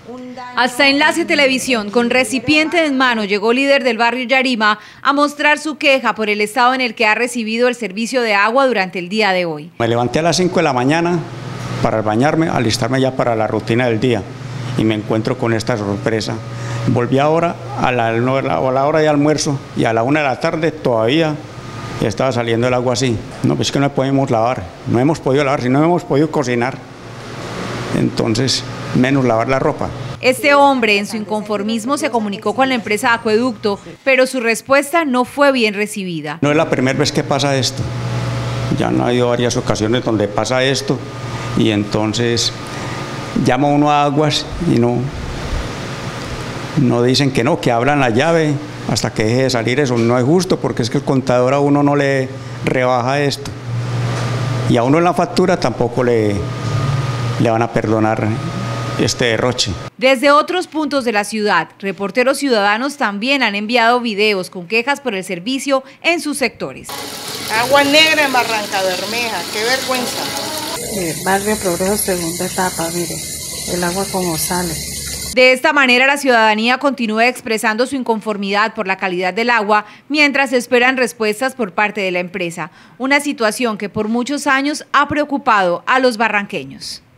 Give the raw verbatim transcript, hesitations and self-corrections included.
Hasta Enlace Televisión, con recipiente en mano, llegó líder del barrio Yarima a mostrar su queja por el estado en el que ha recibido el servicio de agua durante el día de hoy. Me levanté a las cinco de la mañana para bañarme, alistarme ya para la rutina del día y me encuentro con esta sorpresa. Volví ahora a la, a la hora de almuerzo y a la una de la tarde todavía estaba saliendo el agua así. No, pues es que no podemos lavar, no hemos podido lavar, si no hemos podido cocinar, entonces menos lavar la ropa. Este hombre en su inconformismo se comunicó con la empresa Acueducto, pero su respuesta no fue bien recibida. No es la primera vez que pasa esto, ya han habido varias ocasiones donde pasa esto y entonces llama uno a Aguas y no, no dicen que no, que abran la llave hasta que deje de salir eso. No es justo porque es que el contador a uno no le rebaja esto y a uno en la factura tampoco le, le van a perdonar este derroche. Desde otros puntos de la ciudad, reporteros ciudadanos también han enviado videos con quejas por el servicio en sus sectores. Agua negra en Barranca Bermeja, qué vergüenza. Eh, barrio Progreso, segunda etapa, mire, el agua como sale. De esta manera, la ciudadanía continúa expresando su inconformidad por la calidad del agua mientras esperan respuestas por parte de la empresa, una situación que por muchos años ha preocupado a los barranqueños.